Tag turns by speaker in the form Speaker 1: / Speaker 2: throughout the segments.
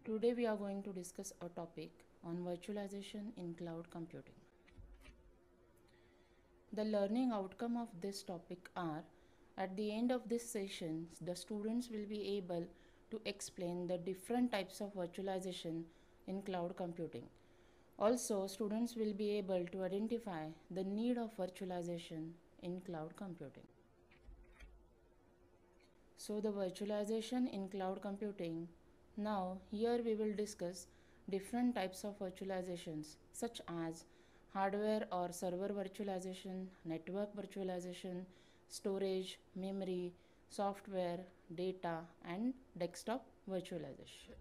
Speaker 1: Today we are going to discuss a topic on virtualization in cloud computing. The learning outcome of this topic are, at the end of this session, the students will be able to explain the different types of virtualization in cloud computing. Also, students will be able to identify the need of virtualization in cloud computing. So the virtualization in cloud computing. Now here we will discuss different types of virtualizations such as hardware or server virtualization, network virtualization, storage, memory, software, data and desktop virtualization.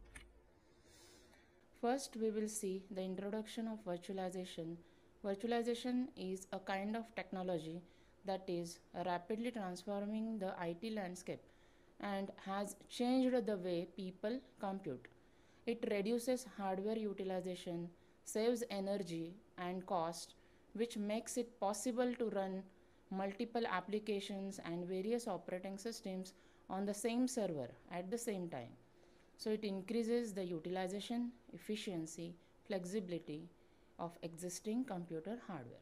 Speaker 1: First we will see the introduction of virtualization. Virtualization is a kind of technology that is rapidly transforming the IT landscape and has changed the way people compute. It reduces hardware utilization, saves energy and cost, which makes it possible to run multiple applications and various operating systems on the same server at the same time. So it increases the utilization, efficiency, flexibility of existing computer hardware.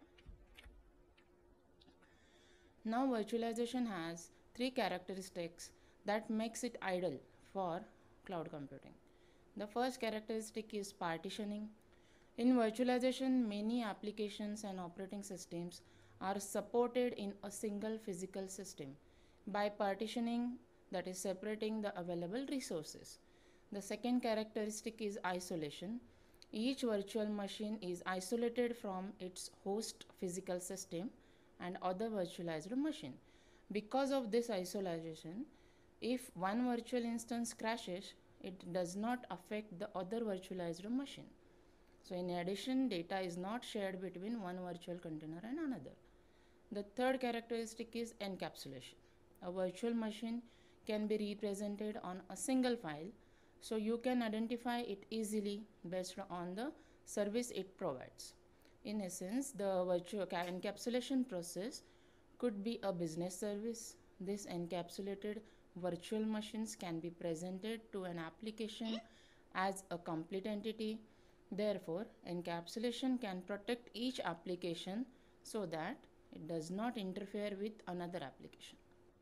Speaker 1: Now virtualization has three characteristics that makes it ideal for cloud computing. The first characteristic is partitioning. In virtualization, many applications and operating systems are supported in a single physical system by partitioning, that is separating the available resources. The second characteristic is isolation. Each virtual machine is isolated from its host physical system and other virtualized machine. Because of this isolation, if one virtual instance crashes, it does not affect the other virtualized machine. So in addition, data is not shared between one virtual container and another. The third characteristic is encapsulation. A virtual machine can be represented on a single file, so you can identify it easily based on the service it provides. In essence, the virtual encapsulation process could be a business service. This encapsulated virtual machines can be presented to an application as a complete entity. Therefore, encapsulation can protect each application so that it does not interfere with another application.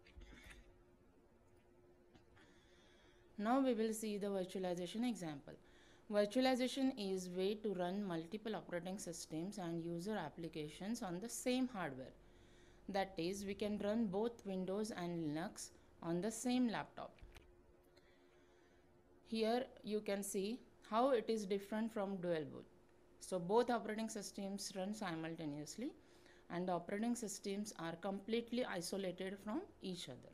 Speaker 1: Now we will see the virtualization example. Virtualization is way to run multiple operating systems and user applications on the same hardware. That is, we can run both Windows and Linux on the same laptop. Here you can see how it is different from dual boot. So both operating systems run simultaneously and the operating systems are completely isolated from each other.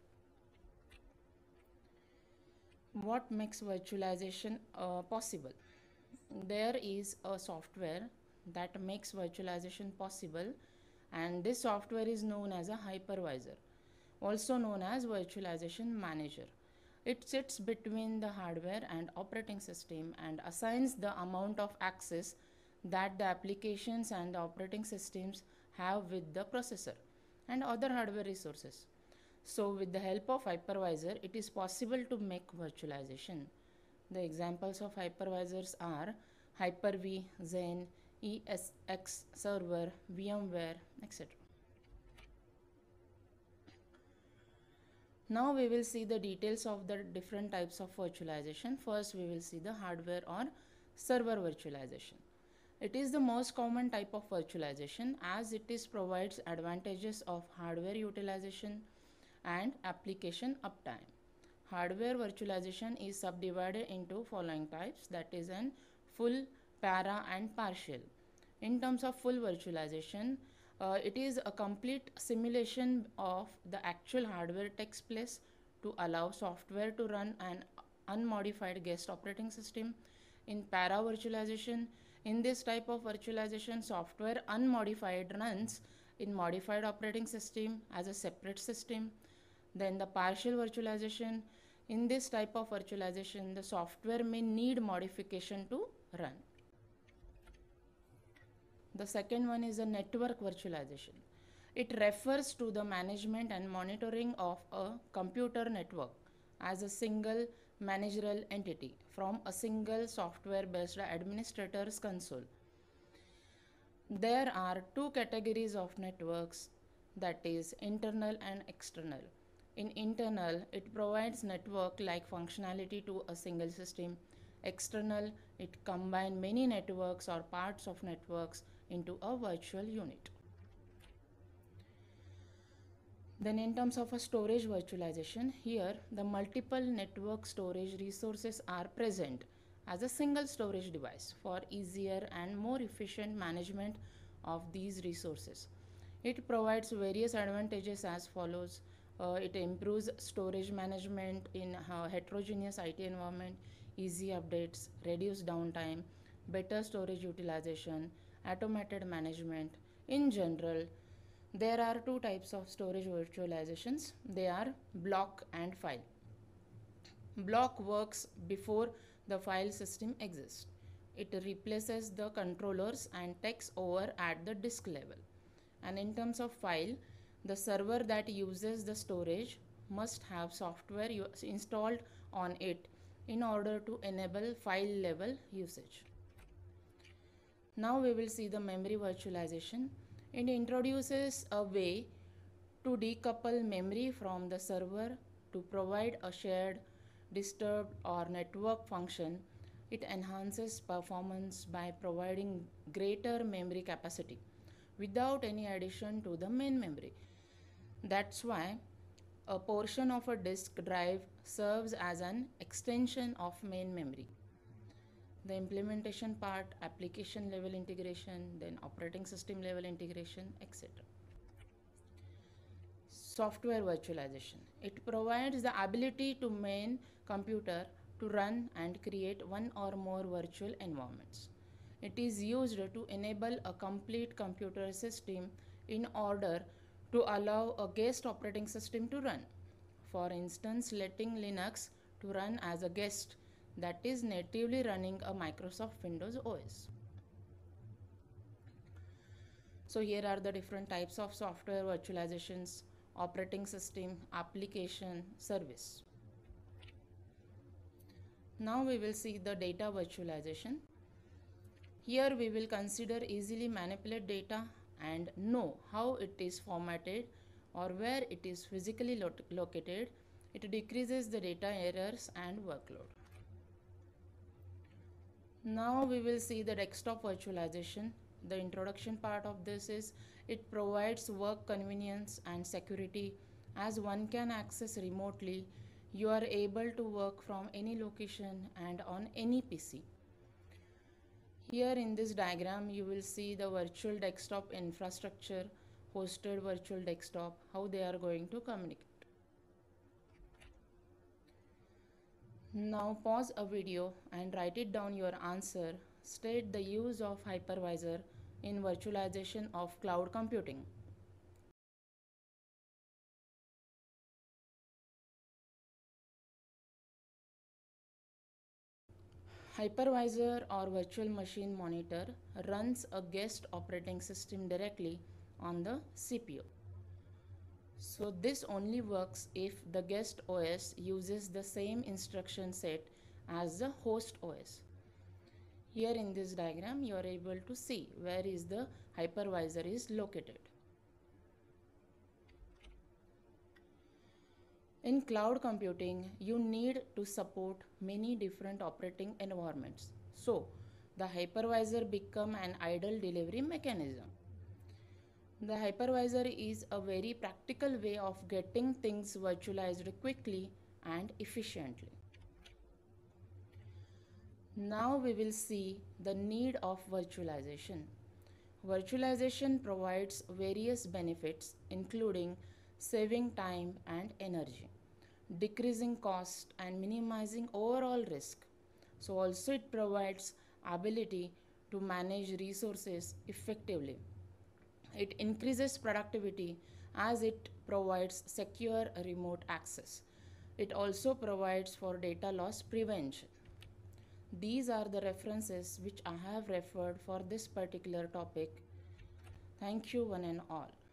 Speaker 1: What makes virtualization possible? There is a software that makes virtualization possible, and this software is known as a hypervisor, also known as virtualization manager. It sits between the hardware and operating system and assigns the amount of access that the applications and the operating systems have with the processor and other hardware resources. So with the help of hypervisor, it is possible to make virtualization. The examples of hypervisors are Hyper-V, Xen, ESX Server, VMware, etc. Now we will see the details of the different types of virtualization. First we will see the hardware or server virtualization. It is the most common type of virtualization as it provides advantages of hardware utilization and application uptime. Hardware virtualization is subdivided into following types, that is an full, para and partial. In terms of full virtualization, it is a complete simulation of the actual hardware takes place to allow software to run an unmodified guest operating system. In para virtualization, in this type of virtualization, software unmodified runs in modified operating system as a separate system. Then the partial virtualization, in this type of virtualization, the software may need modification to run. The second one is a network virtualization. It refers to the management and monitoring of a computer network as a single managerial entity from a single software based administrator's console. There are two categories of networks, that is internal and external. In internal, it provides network like functionality to a single system. External, it combines many networks or parts of networks into a virtual unit. Then in terms of a storage virtualization, here the multiple network storage resources are present as a single storage device for easier and more efficient management of these resources. It provides various advantages as follows. It improves storage management in a heterogeneous IT environment, easy updates, reduced downtime, better storage utilization, automated management. In general, there are two types of storage virtualizations. They are block and file. Block works before the file system exists. It replaces the controllers and takes over at the disk level. And in terms of file, the server that uses the storage must have software installed on it in order to enable file level usage. Now we will see the memory virtualization. It introduces a way to decouple memory from the server to provide a shared, disturbed or network function. It enhances performance by providing greater memory capacity without any addition to the main memory. That's why a portion of a disk drive serves as an extension of main memory. The implementation part, application level integration, then operating system level integration, etc. Software virtualization. It provides the ability to main computer to run and create one or more virtual environments. It is used to enable a complete computer system in order to allow a guest operating system to run. For instance, letting Linux to run as a guest that is natively running a Microsoft Windows OS. So here are the different types of software virtualizations: operating system, application, service. Now we will see the data virtualization. Here we will consider easily manipulate data and know how it is formatted or where it is physically located. It decreases the data errors and workload. Now we will see the desktop virtualization. The introduction part of this is it provides work convenience and security. As one can access remotely, you are able to work from any location and on any PC. Here in this diagram you will see the virtual desktop infrastructure, hosted virtual desktop, how they are going to communicate. Now pause a video and write it down your answer. State the use of hypervisor in virtualization of cloud computing. Hypervisor or virtual machine monitor runs a guest operating system directly on the CPU. So this only works if the guest OS uses the same instruction set as the host OS. Here in this diagram you are able to see where is the hypervisor is located. In cloud computing, you need to support many different operating environments. So the hypervisor become an ideal delivery mechanism. The hypervisor is a very practical way of getting things virtualized quickly and efficiently. Now we will see the need of virtualization. Virtualization provides various benefits including saving time and energy, decreasing cost and minimizing overall risk. So also it provides ability to manage resources effectively. It increases productivity as it provides secure remote access. It also provides for data loss prevention. These are the references which I have referred for this particular topic. Thank you one and all.